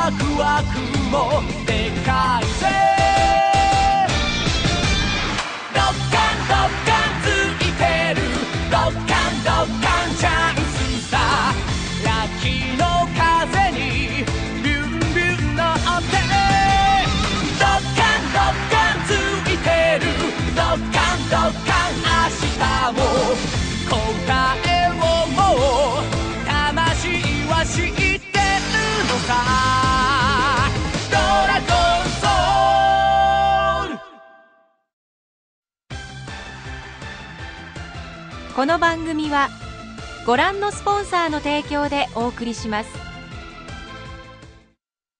ワクワクもでかいぜ。ドッカンドッカンついてる、ドッカンドッカンチャンスさ。秋の風にビュンビュン乗ってドッカンドッカンついてる、ドッカンドッカン明日も答えをもう魂は知ってるのさ。ドラゴンソウル。 この番組はご覧のスポンサーの提供でお送りします。